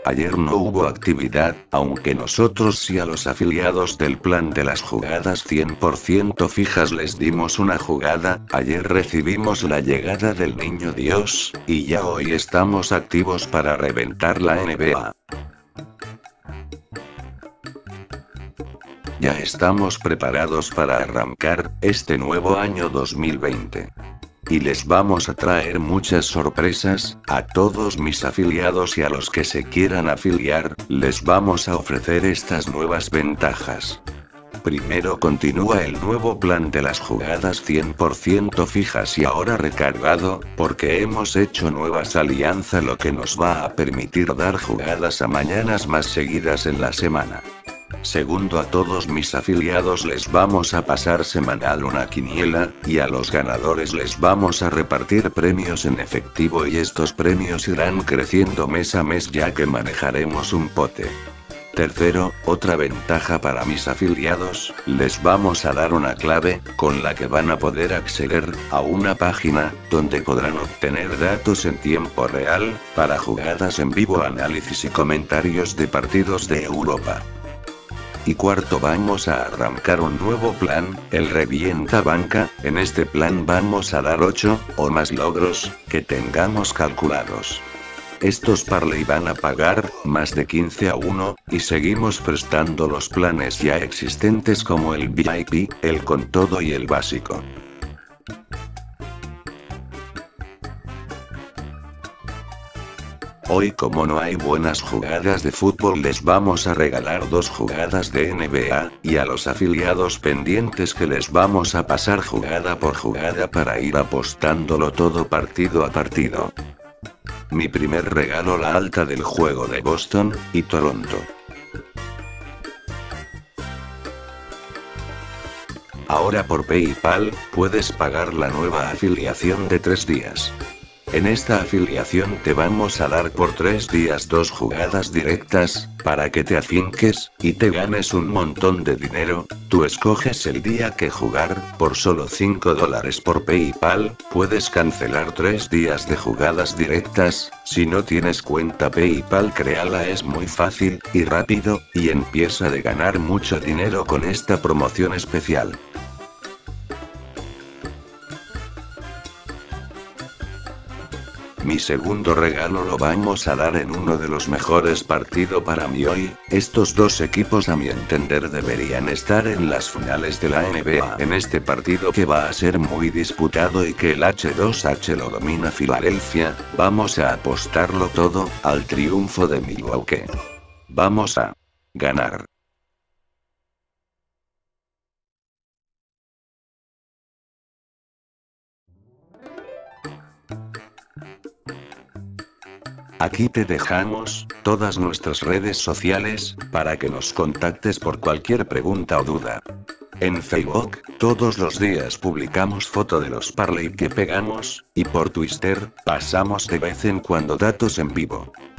Ayer no hubo actividad, aunque nosotros sí a los afiliados del plan de las jugadas 100% fijas les dimos una jugada. Ayer recibimos la llegada del niño Dios, y ya hoy estamos activos para reventar la NBA. Ya estamos preparados para arrancar este nuevo año 2020. Y les vamos a traer muchas sorpresas, a todos mis afiliados y a los que se quieran afiliar, les vamos a ofrecer estas nuevas ventajas. Primero continúa el nuevo plan de las jugadas 100% fijas y ahora recargado, porque hemos hecho nuevas alianzas lo que nos va a permitir dar jugadas a mañanas más seguidas en la semana. Segundo, a todos mis afiliados les vamos a pasar semanal una quiniela, y a los ganadores les vamos a repartir premios en efectivo y estos premios irán creciendo mes a mes ya que manejaremos un pote. Tercero, otra ventaja para mis afiliados, les vamos a dar una clave, con la que van a poder acceder a una página, donde podrán obtener datos en tiempo real, para jugadas en vivo, análisis y comentarios de partidos de Europa. Y cuarto, vamos a arrancar un nuevo plan, el Revienta Banca. En este plan vamos a dar 8 o más logros que tengamos calculados. Estos parlay van a pagar más de 15-1, y seguimos prestando los planes ya existentes como el VIP, el con todo y el básico. Hoy, como no hay buenas jugadas de fútbol, les vamos a regalar 2 jugadas de NBA, y a los afiliados pendientes que les vamos a pasar jugada por jugada para ir apostándolo todo partido a partido. Mi primer regalo, la alta del juego de Boston y Toronto. Ahora por PayPal, puedes pagar la nueva afiliación de 3 días. En esta afiliación te vamos a dar por 3 días 2 jugadas directas, para que te afinques, y te ganes un montón de dinero. Tú escoges el día que jugar, por solo $5 por PayPal, puedes cancelar 3 días de jugadas directas. Si no tienes cuenta PayPal, créala, es muy fácil, y rápido, y empieza a ganar mucho dinero con esta promoción especial. Mi segundo regalo lo vamos a dar en uno de los mejores partidos para mí hoy. Estos 2 equipos a mi entender deberían estar en las finales de la NBA. En este partido que va a ser muy disputado y que el H2H lo domina Filadelfia, vamos a apostarlo todo al triunfo de Milwaukee. Vamos a ganar. Aquí te dejamos todas nuestras redes sociales, para que nos contactes por cualquier pregunta o duda. En Facebook, todos los días publicamos foto de los parlay que pegamos, y por Twitter, pasamos de vez en cuando datos en vivo.